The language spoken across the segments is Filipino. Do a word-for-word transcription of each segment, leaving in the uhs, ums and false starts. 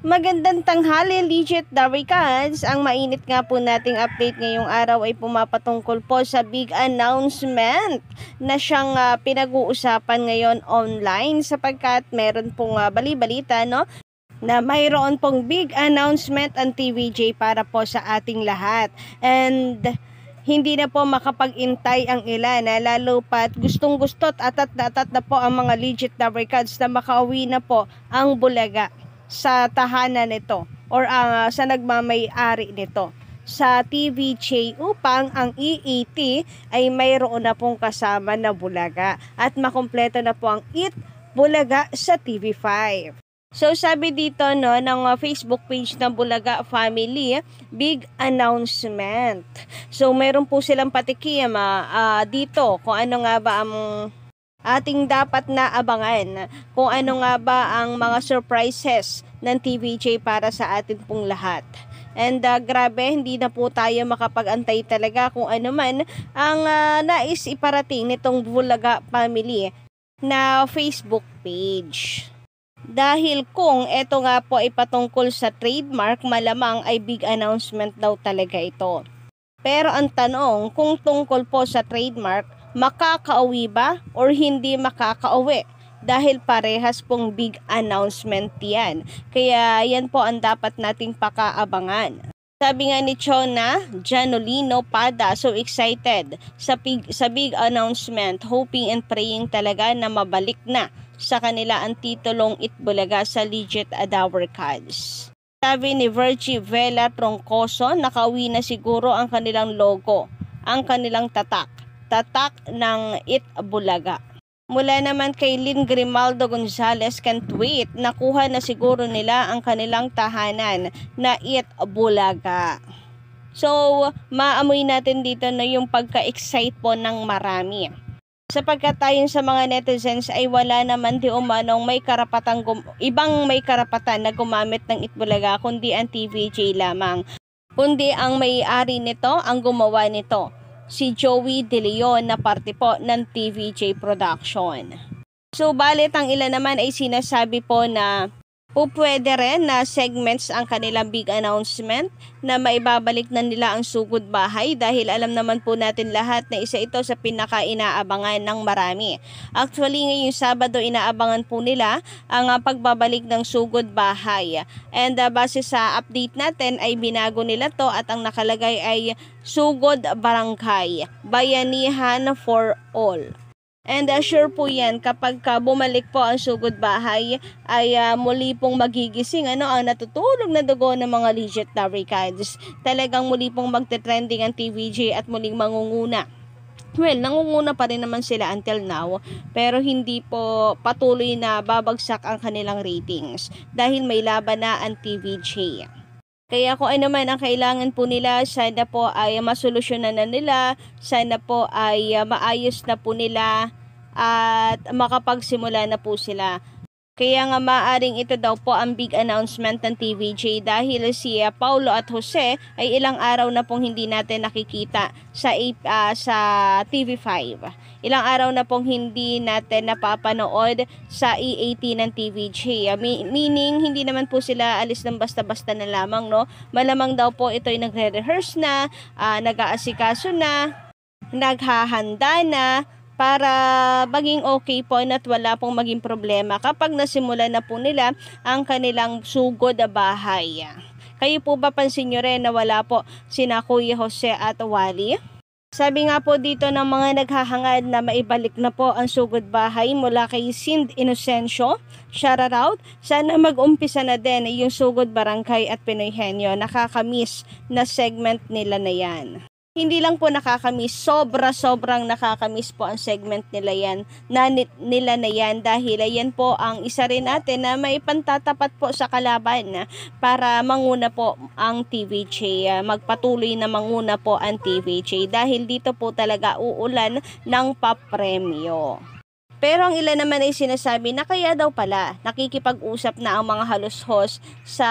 Magandang tanghali, Legit Daricans. Ang mainit nga po nating update ngayong araw ay pumapatungkol po sa big announcement na siyang uh, pinag-uusapan ngayon online sapagkat meron pong uh, bali-balita, no? Na mayroon pong big announcement ang T V J para po sa ating lahat. And hindi na po makapag-intay ang ilan, na lalo pat gustong gustot atat na atat na po ang mga Legit Daricans na makauwi na po ang Bulaga sa tahanan nito or uh, sa nagmamay-ari nito sa T V J upang ang E A T ay mayroon na pong kasama na Bulaga at makumpleto na po ang Eat Bulaga sa T V five. So sabi dito no ng uh, Facebook page ng Bulaga Family, big announcement. So meron po silang patikim uh, dito kung ano nga ba ang ating dapat na abangan, kung ano nga ba ang mga surprises ng T V J para sa atin pong lahat. And uh, grabe, hindi na po tayo makapag-antay talaga kung ano man ang uh, nais iparating nitong Bulaga Family na Facebook page. Dahil kung ito nga po ay patungkol sa trademark, malamang ay big announcement daw talaga ito. Pero ang tanong, kung tungkol po sa trademark, makakauwi ba or hindi makakauwi? Dahil parehas pong big announcement yan. Kaya yan po ang dapat nating pakaabangan. Sabi nga ni Chona Janolino Pada, so excited sa big, sa big announcement, hoping and praying talaga na mabalik na sa kanila ang titulong Eat Bulaga sa Legit Daricans. Sabi ni Virgie Vela Troncoso, nakauwi na siguro ang kanilang logo, ang kanilang tatak, tatak ng Eat Bulaga. Mula naman kay Lynn Grimaldo Gonzalez, can't wait, nakuha na siguro nila ang kanilang tahanan na Eat Bulaga. So, maamoy natin dito na yung pagka-excite po ng marami. Sapagkat tayo sa mga netizens ay wala naman di umanong may karapatang gum- ibang may karapatan na gumamit ng Eat Bulaga kundi ang T V J lamang. Kundi ang may-ari nito, ang gumawa nito, si Joey De Leon na parte po ng T V J Production. So balit ang ilan naman ay sinasabi po na pupwede rin na segments ang kanilang big announcement na maibabalik na nila ang sugod bahay dahil alam naman po natin lahat na isa ito sa pinaka-inaabangan ng marami. Actually ngayong Sabado inaabangan po nila ang uh, pagbabalik ng sugod bahay. And uh, base sa update natin ay binago nila to at ang nakalagay ay Sugod Barangay, Bayanihan for All. And uh, sure po yan, kapag ka bumalik po ang sugod bahay, ay uh, muli pong magigising ano, ang natutulog na dugo ng mga Legit Daricans. Talagang muli pong magte-trending ang T V J at muling mangunguna. Well, nangunguna pa rin naman sila until now, pero hindi po patuloy na babagsak ang kanilang ratings dahil may laban na ang T V J. Kaya kung ano man ang kailangan po nila, sana po ay masolusyonan na nila, sana po ay uh, maayos na po nila at makapagsimula na po sila. Kaya nga maaring ito daw po ang big announcement ng T V J dahil si uh, Paulo at Jose ay ilang araw na pong hindi natin nakikita sa uh, sa T V five. Ilang araw na pong hindi natin napapanood sa E A T ng T V J. Uh, meaning hindi naman po sila alis ng basta-basta na lamang, no? Malamang daw po ito ay nagre-rehearse na, uh, nag-aasikaso na, naghahanda na, para maging okay po at wala pong maging problema kapag nasimula na po nila ang kanilang sugod na bahay. Kayo po ba pansin nyo rin na wala po sina Kuya Jose at Wally? Sabi nga po dito ng mga naghahangad na maibalik na po ang sugod bahay mula kay Sind Inocencio, shout out, sana mag-umpisa na din yung sugod barangay at Pinoy Henyo, nakakamiss na segment nila na yan. Hindi lang po nakakamiss, sobra-sobrang nakakamiss po ang segment nila yan, na nila na yan dahil yan po ang isa rin natin na maipantatapat po sa kalaban para manguna po ang T V J, magpatuloy na manguna po ang T V J dahil dito po talaga uulan ng papremyo. Pero ang ilan naman ay sinasabi na kaya daw pala nakikipag-usap na ang mga halushos sa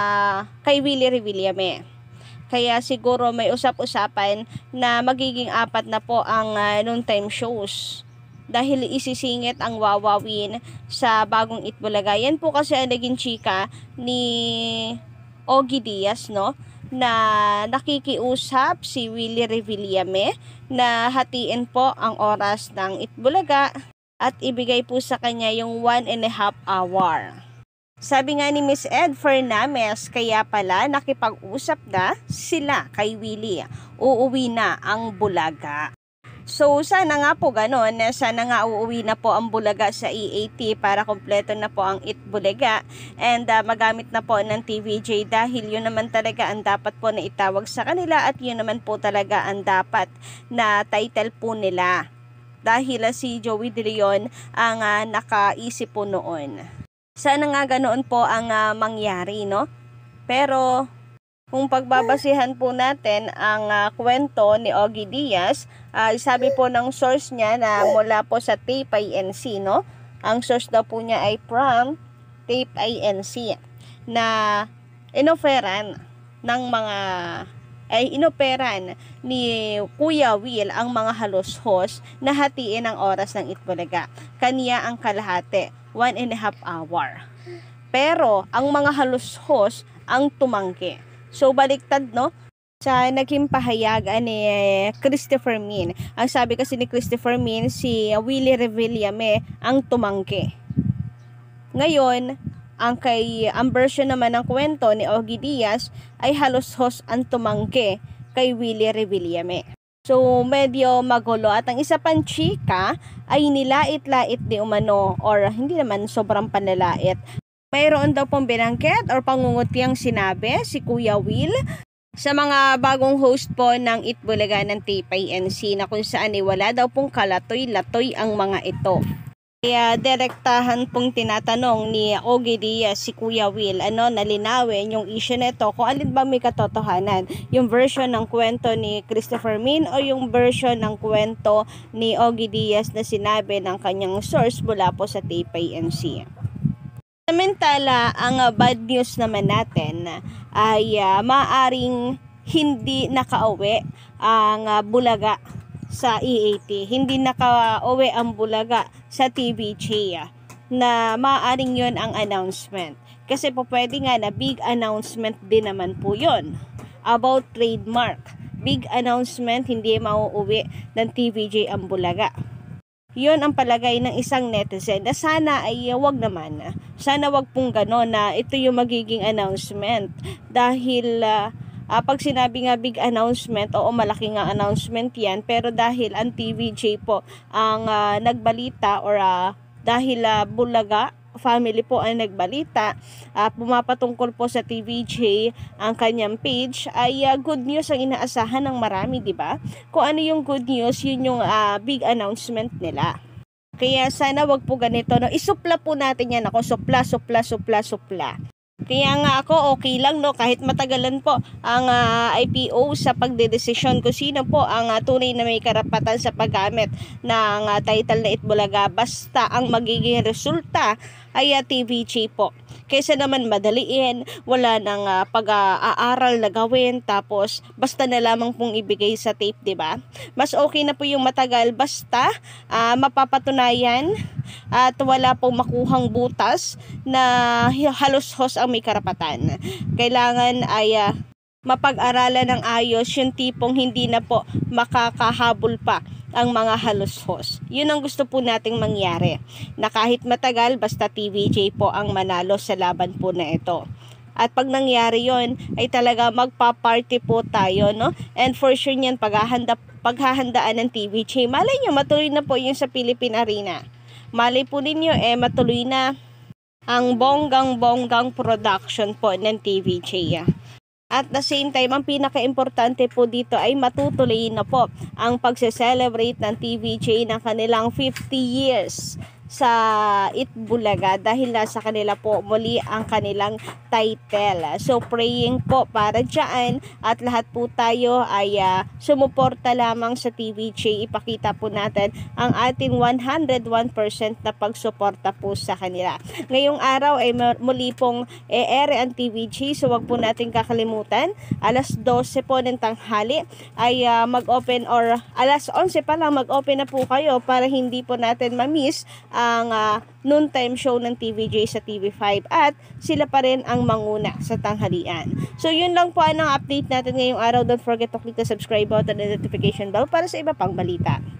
kay Willie Revillame. Kaya siguro may usap-usapan na magiging apat na po ang uh, noon time shows dahil isisingit ang wawawin sa bagong Itbulaga. Yan po kasi ang naging chika ni Ogie Diaz, no? Na nakikiusap si Willie Revillame na hatiin po ang oras ng Itbulaga at ibigay po sa kanya yung one and a half hour. Sabi nga ni Miss Ed Fernames, kaya pala nakipag-usap na sila kay Willie. Uuwi na ang Bulaga. So, sana nga po ganon, sana nga uuwi na po ang Bulaga sa E A T para kompleto na po ang Itbulaga and uh, magamit na po ng T V J dahil yun naman talaga ang dapat po na itawag sa kanila at yun naman po talaga ang dapat na title po nila dahil uh, si Joey De Leon ang uh, nakaisip po noon. Sana nga ganoon po ang uh, mangyari, no? Pero kung pagbabasihan po natin ang uh, kwento ni Ogie Diaz, uh, sabi po ng source niya na mula po sa Tape I N C, no? Ang source daw po niya ay from Tape I N C na inoferan ng mga ay inoperan ni Kuya Will ang mga halos-hos na hatiin ang oras ng Itbulaga. Kaniya ang kalahati, one and a half hour. Pero ang mga halos-hos ang tumanggi. So, baliktad, no? Sa naging pahayagan ni Christopher Min. Ang sabi kasi ni Christopher Min, si Willie Revillame ang tumanggi. Ngayon, ang kay ang version naman ng kwento ni Ogie Diaz ay halos-hos ang tumanggi kay Willie Revillame. So, medyo magulo. At ang isa pang chika ay nilait-lait di umano or hindi naman sobrang panlalait. Mayroon daw pong binangkit or pangungutiyang sinabi si Kuya Will sa mga bagong host po ng Itbulaga ng Tape I N C na kung saan ay wala daw pong kalatoy-latoy ang mga ito. Kaya direktahan pong tinatanong ni Ogie Diaz si Kuya Will, ano, nalinawin yung issue nito kung alin ba may katotohanan, yung version ng kwento ni Christopher Min o yung version ng kwento ni Ogie Diaz na sinabi ng kanyang source mula po sa Tape I N C. Samantala, ang uh, bad news naman natin ay uh, maaring hindi nakauwi ang uh, Bulaga sa E A T. Hindi nakauwi ang Bulaga sa T V J uh, na maaring yon ang announcement. Kasi po pwede nga na big announcement din naman po yon about trademark. Big announcement, hindi mauuwi ng T V J ang Bulaga. Yun ang palagay ng isang netizen na sana ay wag naman. Sana wag pong gano'n na ito yung magiging announcement. Dahil uh, uh, pag sinabi nga big announcement, oo malaki nga announcement yan. Pero dahil ang T V J po ang uh, nagbalita or uh, dahil uh, Bulaga family po ang nagbalita, uh, pumapatungkol po sa T V J ang kanyang page, ay uh, good news ang inaasahan ng marami, di ba? Kung ano yung good news, yun yung uh, big announcement nila. Kaya sana wag po ganito, no? Isupla po natin yan ako, supla, supla, supla, supla. Kaya nga ako okay lang, no, kahit matagalan po ang uh, I P O sa pagdedesisyon kung sino po ang uh, tunay na may karapatan sa paggamit ng uh, title na Itbulaga, basta ang magiging resulta ay uh, T V J po. Kaysa naman madaliin, wala nang uh, pag-aaral na gawin, tapos basta na lamang pong ibigay sa tape, di ba? Mas okay na po yung matagal, basta uh, mapapatunayan at wala pong makuhang butas na halos-hos ang may karapatan. Kailangan ay uh, mapag-aralan ng ayos yung tipong hindi na po makakahabol pa ang mga halos-hos. Yun ang gusto po nating mangyari, na kahit matagal, basta T V J po ang manalo sa laban po na ito. At pag nangyari yon ay talaga magpa-party po tayo, no? And for sure niyan, paghahanda, paghahandaan ng T V J, malay nyo, matuloy na po yung sa Philippine Arena. Malay po ninyo, eh, matuloy na ang bonggang-bonggang production po ng T V J. At the same time, ang pinaka-importante po dito ay matutuloy na po ang pagse-celebrate ng T V J ng kanilang fifty years sa Itbulaga dahil nasa kanila po muli ang kanilang title. So praying po para dyan at lahat po tayo ay uh, sumuporta lamang sa T V J. Ipakita po natin ang ating one hundred one percent na pagsuporta po sa kanila. Ngayong araw ay muli pong e-ere ang T V J, so wag po natin kakalimutan. Alas dose po ng tanghali ay uh, mag-open or alas onse pa lang mag-open na po kayo para hindi po natin ma-miss ang uh, noontime show ng T V J sa T V five at sila pa rin ang manguna sa tanghalian. So yun lang po ang update natin ngayong araw. Don't forget to click the subscribe button and notification bell para sa iba pang balita.